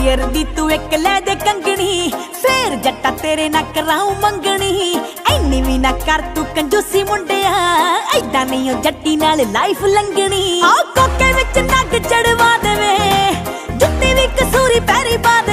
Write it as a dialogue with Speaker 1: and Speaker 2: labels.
Speaker 1: Year दी तू एक ले दे कंगनी, फिर जट्टा तेरे ना कराऊं मंगनी। इन्नी भी ना कर तू कंजूसी मुंडिया, ऐदा नहीं हो जट्टी नाल लाइफ लंघनी। आ कोके विच नग चढ़वा देवे, जुत्ती भी कसूरी पैरी पा